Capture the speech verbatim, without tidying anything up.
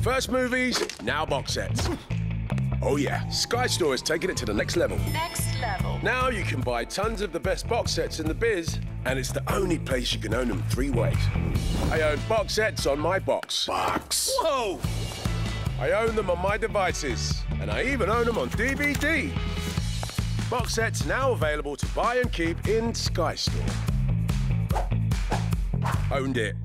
First movies, now box sets. Oh yeah, Sky Store has taken it to the next level. Next level. Now you can buy tons of the best box sets in the biz, and it's the only place you can own them three ways. I own box sets on my box. Box. Whoa! I own them on my devices, and I even own them on D V D. Box sets now available to buy and keep in Sky Store. Owned it.